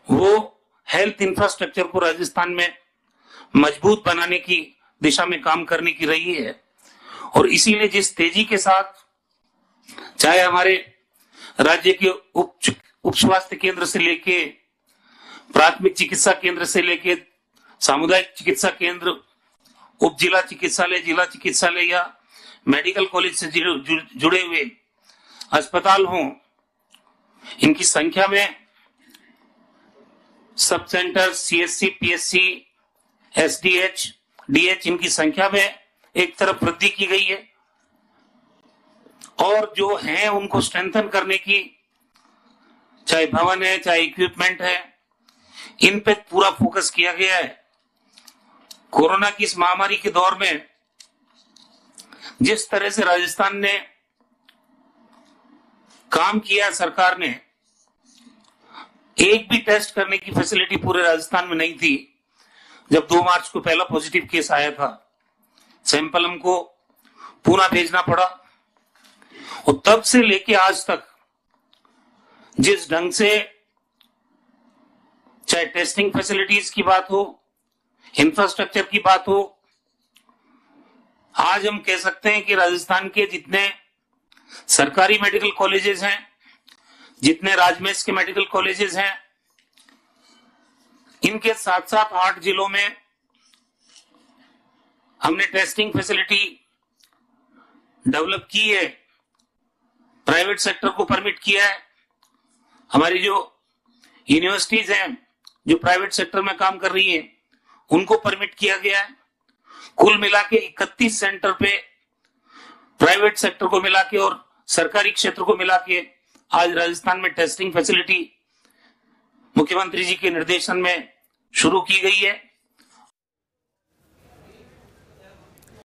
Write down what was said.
वो health infrastructure को राजस्थान में मजबूत बनाने की दिशा में काम करने की रही है। और इसीलिए जिस तेजी के साथ चाहे हमारे राज्य के उप स्वास्थ्य केंद्र से लेके प्राथमिक चिकित्सा केंद्र से लेके सामुदायिक चिकित्सा केंद्र, उप जिला चिकित्सालय, जिला चिकित्सालय या मेडिकल कॉलेज से जुड़े हुए अस्पताल हों, इनकी संख्या में sub centre, CSC, PSC, SDH, DH, इनकी संख्या में एक तरफ वृद्धि की गई है और जो हैं उनको स्ट्रेंथन करने की, चाहे भवन है, चाहे इक्विपमेंट है, इन पे पूरा फोकस किया गया है। कोरोना की इस महामारी के दौर में जिस तरह से राजस्थान ने काम किया, सरकार ने, एक भी टेस्ट करने की फैसिलिटी पूरे राजस्थान में नहीं थी। जब 2 मार्च को पहला पॉजिटिव केस आया था, सैंपल हमको पुणे भेजना पड़ा और तब से लेके आज तक जिस ढंग से चाहे टेस्टिंग फैसिलिटीज की बात हो, इंफ्रास्ट्रक्चर की बात हो, आज हम कह सकते हैं कि राजस्थान के जितने सरकारी मेडिकल कॉलेजेस हैं, जितने राजमेश के मेडिकल कॉलेजेस हैं, इनके साथ साथ 8 जिलों में हमने टेस्टिंग फैसिलिटी डेवलप की है, प्राइवेट सेक्टर को परमिट किया है। हमारी जो यूनिवर्सिटीज हैं जो प्राइवेट सेक्टर में काम कर रही हैं, उनको परमिट किया गया है। कुल मिला के 31 सेंटर पे प्राइवेट सेक्टर को मिला के और सरकारी क्षेत्र को मिला के आज राजस्थान में टेस्टिंग फैसिलिटी मुख्यमंत्री जी के निर्देशन में शुरू की गई है।